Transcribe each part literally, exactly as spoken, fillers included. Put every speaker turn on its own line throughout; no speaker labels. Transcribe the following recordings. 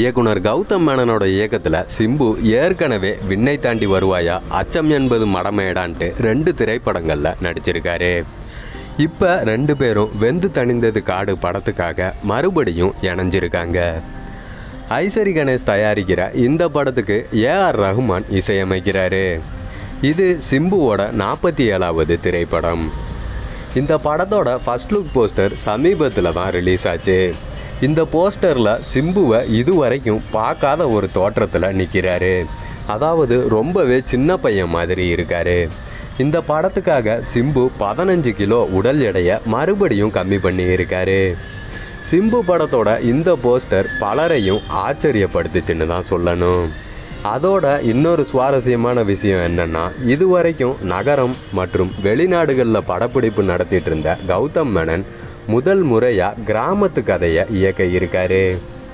இயக்குனர் கௌதம் மேனனோட இயக்கத்தில் சிம்பு ஏற்கனவே விண்ணை தாண்டி வருவாயா, அச்சம் என்பது மடமேடான்ட்டு ரெண்டு திரைப்படங்களில் நடிச்சிருக்காரு. இப்போ ரெண்டு பேரும் வெந்து தணிந்தது காடு படத்துக்காக மறுபடியும் இணைஞ்சிருக்காங்க. ஐசரி கணேஷ் தயாரிக்கிற இந்த படத்துக்கு ஏ ஆர் ரஹ்மான் இசையமைக்கிறாரு. இது சிம்புவோட நாற்பத்தி ஏழாவது திரைப்படம். இந்த படத்தோட ஃபர்ஸ்ட் லுக் போஸ்டர் சமீபத்தில் தான் ரிலீஸ் ஆச்சு. இந்த போஸ்டரில் சிம்புவை இதுவரைக்கும் பார்க்காத ஒரு தோற்றத்தில் நிற்கிறாரு. அதாவது ரொம்பவே சின்ன பையன் மாதிரி இருக்கார். இந்த படத்துக்காக சிம்பு பதினஞ்சு கிலோ உடல் எடையை மறுபடியும் கம்மி பண்ணி இருக்காரு. சிம்பு படத்தோட இந்த போஸ்டர் பலரையும் ஆச்சரியப்படுத்துச்சுன்னு தான் சொல்லணும். அதோட இன்னொரு சுவாரஸ்யமான விஷயம் என்னென்னா, இதுவரைக்கும் நகரம் மற்றும் வெளிநாடுகளில் படப்பிடிப்பு நடத்திட்டு இருந்த கௌதம் மேனன் முதல் முறையாக கிராமத்து கதையை இயக்க இருக்காரு.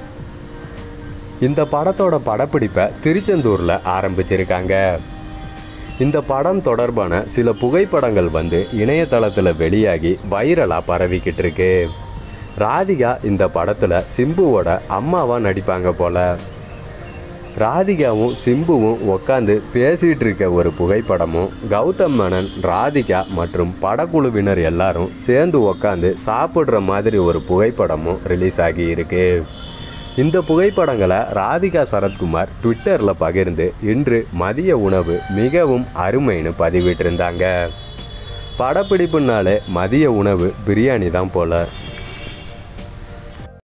இந்த படத்தோட படப்பிடிப்பை திருச்செந்தூரில் ஆரம்பிச்சிருக்காங்க. இந்த படம் தொடர்பான சில புகைப்படங்கள் வந்து இணையதளத்தில் வெளியாகி வைரலாக பரவிக்கிட்டு இருக்கு. ராதிகா இந்த படத்தில் சிம்புவோட அம்மாவாக நடிப்பாங்க போல. ராதிகாவும் சிம்புவும் உட்காந்து பேசிகிட்டு இருக்க ஒரு புகைப்படமும், கௌதம் மேனன், ராதிகா மற்றும் படக்குழுவினர் எல்லாரும் சேர்ந்து உட்காந்து சாப்பிட்ற மாதிரி ஒரு புகைப்படமும் ரிலீஸ் ஆகி இருக்கு. இந்த புகைப்படங்களை ராதிகா சரத்குமார் ட்விட்டரில் பகிர்ந்து இன்று மதிய உணவு மிகவும் அருமைன்னு பதிவிட்டிருந்தாங்க. படப்பிடிப்புனாலே மதிய உணவு பிரியாணி தான் போல.